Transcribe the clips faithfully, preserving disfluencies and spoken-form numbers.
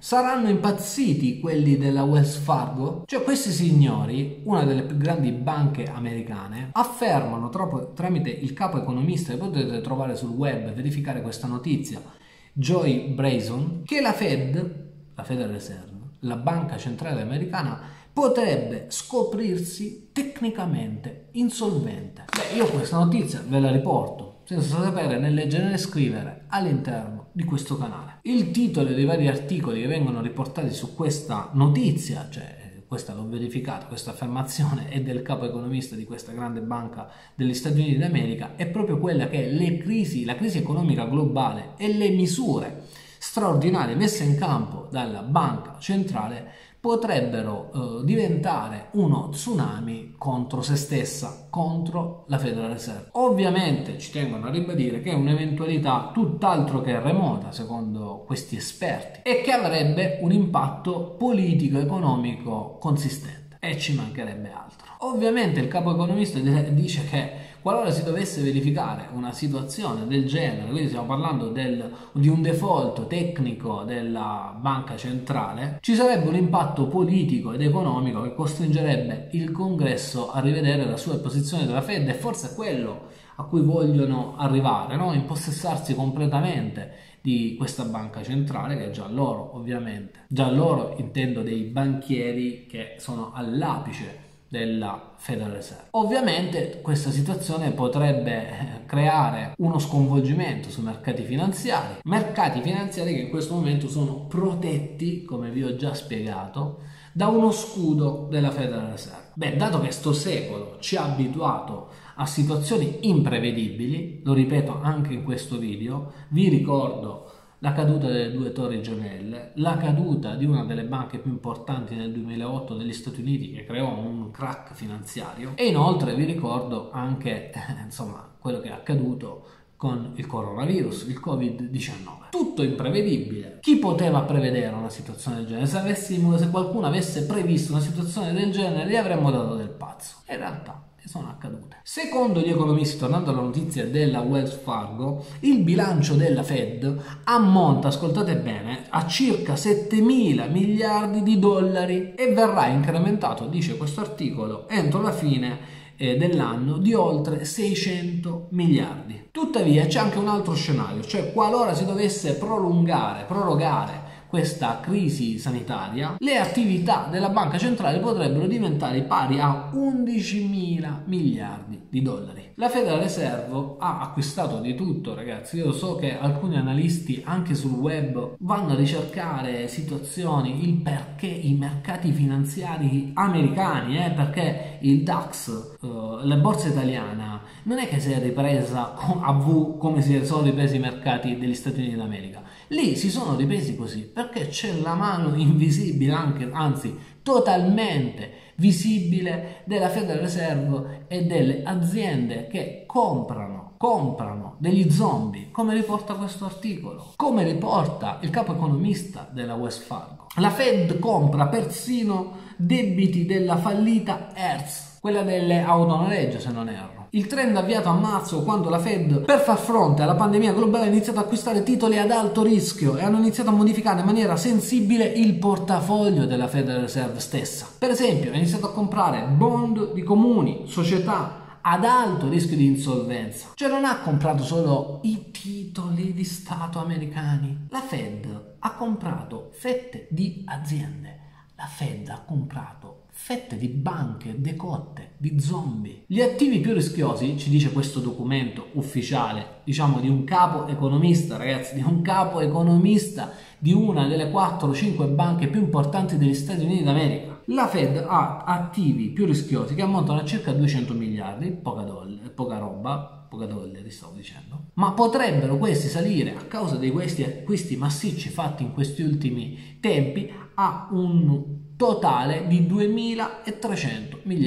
Saranno impazziti quelli della Wells Fargo? Cioè questi signori, una delle più grandi banche americane, affermano troppo, tramite il capo economista che potete trovare sul web e verificare questa notizia, Joy Brayson, che la Fed, la Federal Reserve, la banca centrale americana, potrebbe scoprirsi tecnicamente insolvente. Beh, io questa notizia ve la riporto senza sapere né leggere né scrivere all'interno di questo canale. Il titolo dei vari articoli che vengono riportati su questa notizia, cioè questa l'ho verificata, questa affermazione è del capo economista di questa grande banca degli Stati Uniti d'America, è proprio quella che le crisi, la crisi economica globale e le misure straordinarie messe in campo dalla banca centrale potrebbero eh, diventare uno tsunami contro se stessa, contro la Federal Reserve. Ovviamente ci tengono a ribadire che è un'eventualità tutt'altro che remota, secondo questi esperti, e che avrebbe un impatto politico-economico consistente, e ci mancherebbe altro. Ovviamente il capo economista dice che qualora si dovesse verificare una situazione del genere, quindi stiamo parlando del, di un default tecnico della banca centrale, ci sarebbe un impatto politico ed economico che costringerebbe il Congresso a rivedere la sua posizione della Fed, e forse è quello a cui vogliono arrivare, no? Impossessarsi completamente di questa banca centrale, che è già loro, ovviamente. Già loro intendo dei banchieri che sono all'apice della Federal Reserve. Ovviamente questa situazione potrebbe creare uno sconvolgimento sui mercati finanziari, mercati finanziari che in questo momento sono protetti, come vi ho già spiegato, da uno scudo della Federal Reserve. Beh, dato che sto secolo ci ha abituato a situazioni imprevedibili, lo ripeto anche in questo video, vi ricordo la caduta delle due torri gemelle, la caduta di una delle banche più importanti nel duemilaotto degli Stati Uniti che creò un crack finanziario, e inoltre vi ricordo anche eh, insomma quello che è accaduto con il coronavirus, il covid diciannove. Tutto imprevedibile. Chi poteva prevedere una situazione del genere? Se, avessimo, se qualcuno avesse previsto una situazione del genere, gli avremmo dato del pazzo. In realtà sono accadute. Secondo gli economisti, tornando alla notizia della Wells Fargo, il bilancio della Fed ammonta, ascoltate bene, a circa settemila miliardi di dollari e verrà incrementato, dice questo articolo, entro la fine eh, dell'anno di oltre seicento miliardi. Tuttavia c'è anche un altro scenario, cioè qualora si dovesse prolungare, prorogare questa crisi sanitaria, le attività della banca centrale potrebbero diventare pari a undicimila miliardi di dollari. La Federal Reserve ha acquistato di tutto, ragazzi. Io so che alcuni analisti anche sul web vanno a ricercare situazioni, il perché i mercati finanziari americani, eh, perché il DAX, eh, la borsa italiana, non è che si è ripresa a V come si sono ripresi i mercati degli Stati Uniti d'America. Lì si sono ripresi così perché c'è la mano invisibile, anche, anzi totalmente visibile, della Federal Reserve e delle aziende che comprano, comprano degli zombie, come riporta questo articolo, come riporta il capo economista della Wells Fargo. La Fed compra persino debiti della fallita Hertz, quella delle auto a noleggio, se non erro. Il trend avviato a marzo, quando la Fed, per far fronte alla pandemia globale, ha iniziato ad acquistare titoli ad alto rischio e hanno iniziato a modificare in maniera sensibile il portafoglio della Federal Reserve stessa. Per esempio, ha iniziato a comprare bond di comuni, società ad alto rischio di insolvenza. Cioè non ha comprato solo i titoli di Stato americani. La Fed ha comprato fette di aziende. La Fed ha comprato fette di banche decotte, di zombie. Gli attivi più rischiosi, ci dice questo documento ufficiale, diciamo di un capo economista, ragazzi, di un capo economista di una delle quattro o cinque banche più importanti degli Stati Uniti d'America. La Fed ha attivi più rischiosi che ammontano a circa duecento miliardi, poca, doll- poca roba, poca dollari stavo dicendo, ma potrebbero questi salire a causa di questi acquisti massicci fatti in questi ultimi tempi a un totale di duemilatrecento miliardi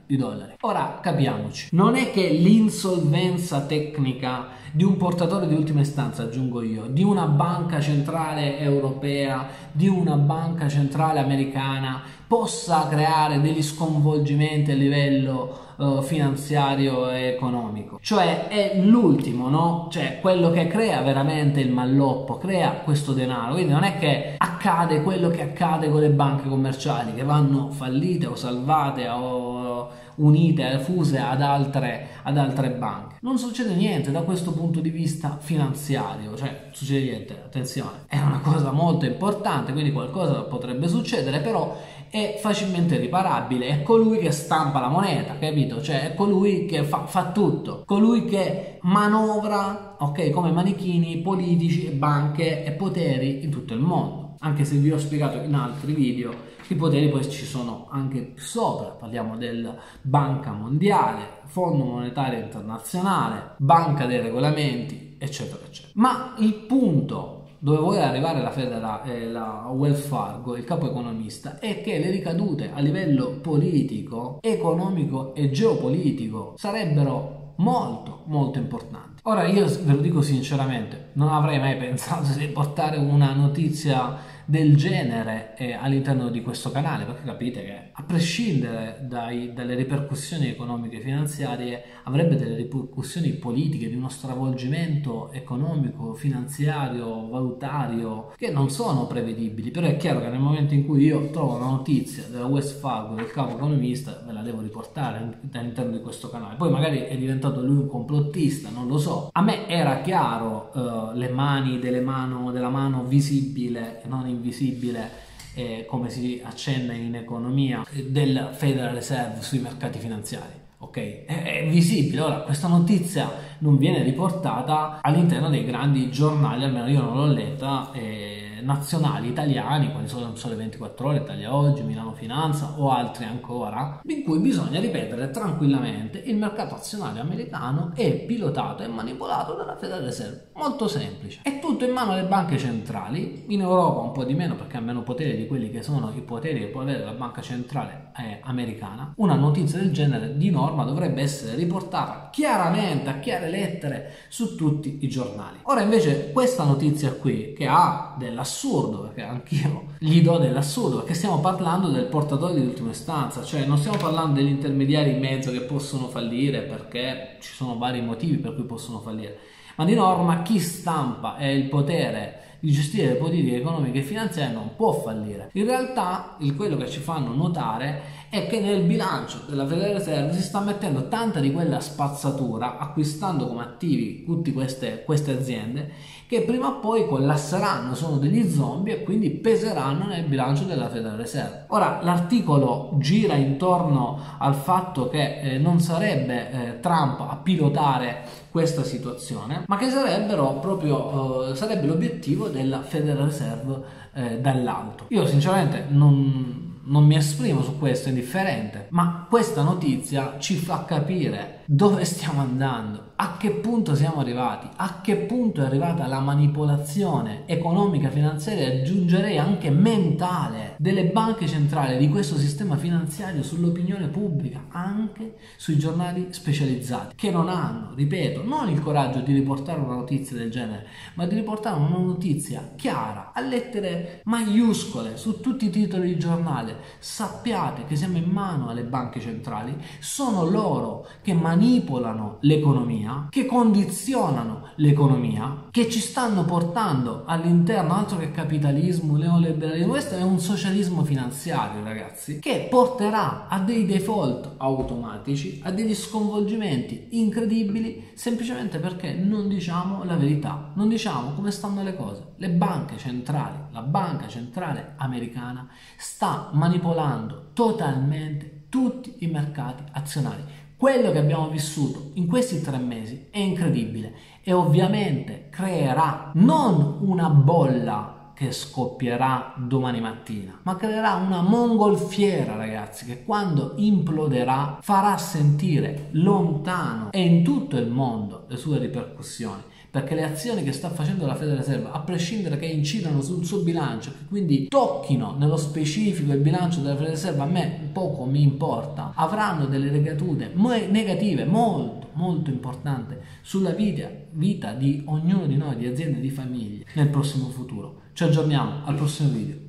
di dollari. Ora capiamoci, non è che l'insolvenza tecnica di un portatore di ultima istanza, aggiungo io, di una banca centrale europea, di una banca centrale americana possa creare degli sconvolgimenti a livello uh, finanziario e economico. Cioè è l'ultimo, no? Cioè quello che crea veramente il malloppo, crea questo denaro. Quindi non è che accade quello che accade con le banche commerciali che vanno fallite o salvate o unite, fuse ad altre, ad altre banche. Non succede niente da questo punto di vista finanziario, cioè succede niente, attenzione, è una cosa molto importante, quindi qualcosa potrebbe succedere, però è facilmente riparabile. È colui che stampa la moneta, capito? Cioè è colui che fa, fa tutto, colui che manovra, ok, come manichini politici, banche e poteri in tutto il mondo. Anche se vi ho spiegato in altri video, i poteri poi ci sono anche più sopra, parliamo della Banca Mondiale, Fondo Monetario Internazionale, Banca dei Regolamenti, eccetera, eccetera. Ma il punto dove vuole arrivare la Federal, eh, la Wells Fargo, il capo economista, è che le ricadute a livello politico, economico e geopolitico sarebbero molto, molto importanti. Ora io ve lo dico sinceramente, non avrei mai pensato di portare una notizia del genere eh, all'interno di questo canale, perché capite che a prescindere dai, dalle ripercussioni economiche e finanziarie avrebbe delle ripercussioni politiche, di uno stravolgimento economico, finanziario, valutario che non sono prevedibili. Però è chiaro che nel momento in cui io trovo una notizia della Wells Fargo, del capo economista, ve la devo riportare all'interno di questo canale. Poi magari è diventato lui un complottista, non lo so. A me era chiaro uh, le mani delle mano, della mano visibile e non invisibile, eh, come si accenna in economia, del Federal Reserve sui mercati finanziari. Ok, è, è visibile. Ora questa notizia non viene riportata all'interno dei grandi giornali, almeno io non l'ho letta, eh, nazionali italiani, quali sono Sole ventiquattro Ore, Italia Oggi, Milano Finanza o altri ancora, in cui bisogna ripetere tranquillamente: il mercato azionario americano è pilotato e manipolato dalla Federal Reserve. Molto semplice, è tutto in mano alle banche centrali. In Europa un po' di meno, perché ha meno potere di quelli che sono i poteri che può avere la banca centrale eh, americana. Una notizia del genere di norma dovrebbe essere riportata chiaramente, a chiare lettere, su tutti i giornali. Ora invece questa notizia qui, che ha dell'assurdo, perché anch'io gli do dell'assurdo, perché stiamo parlando del portatore di ultima istanza, cioè non stiamo parlando degli intermediari in mezzo che possono fallire, perché ci sono vari motivi per cui possono fallire, ma di norma chi stampa e il potere di gestire le politiche economiche e finanziarie non può fallire. In realtà il, quello che ci fanno notare è che nel bilancio della Federal Reserve si sta mettendo tanta di quella spazzatura, acquistando come attivi tutte queste, queste aziende, che prima o poi collasseranno, sono degli zombie, e quindi peseranno nel bilancio della Federal Reserve. Ora l'articolo gira intorno al fatto che eh, non sarebbe eh, Trump a pilotare questa situazione, ma che sarebbero proprio eh, sarebbe l'obiettivo della Federal Reserve eh, dall'alto. Io sinceramente non Non mi esprimo su questo, è indifferente, ma questa notizia ci fa capire dove stiamo andando, a che punto siamo arrivati, a che punto è arrivata la manipolazione economica, finanziaria e aggiungerei anche mentale delle banche centrali, di questo sistema finanziario, sull'opinione pubblica, anche sui giornali specializzati, che non hanno, ripeto, non il coraggio di riportare una notizia del genere, ma di riportare una notizia chiara, a lettere maiuscole, su tutti i titoli di giornale. Sappiate che siamo in mano alle banche centrali, sono loro che manipolano l'economia, che condizionano l'economia, che ci stanno portando all'interno, altro che capitalismo, neoliberalismo, questo è un socialismo finanziario, ragazzi, che porterà a dei default automatici, a degli sconvolgimenti incredibili, semplicemente perché non diciamo la verità, non diciamo come stanno le cose. Le banche centrali, la banca centrale americana sta manipolando totalmente tutti i mercati azionari. Quello che abbiamo vissuto in questi tre mesi è incredibile e ovviamente creerà non una bolla che scoppierà domani mattina, ma creerà una mongolfiera, ragazzi, che quando imploderà farà sentire lontano e in tutto il mondo le sue ripercussioni, perché le azioni che sta facendo la Federal Reserve, a prescindere che incidano sul suo bilancio, che quindi tocchino nello specifico il bilancio della Federal Reserve, a me poco mi importa, avranno delle ricadute negative molto molto importanti sulla vita, vita di ognuno di noi, di aziende, di famiglie nel prossimo futuro. Ci aggiorniamo al prossimo video.